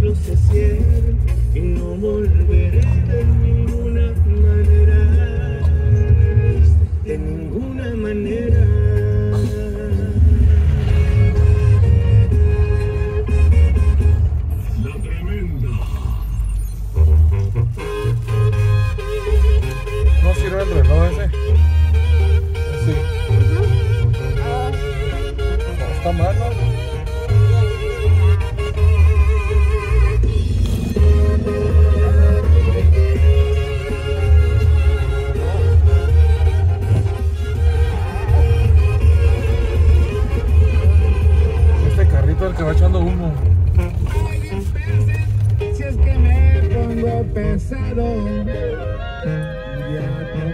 ciclos se cierren y no volveré de ninguna manera, de ninguna manera. La tremenda. ¿No sirve el reloj ese? Sí. Está mal, ¿no? Este carrito es el que va echando humo. Si es que me pongo pesado, ya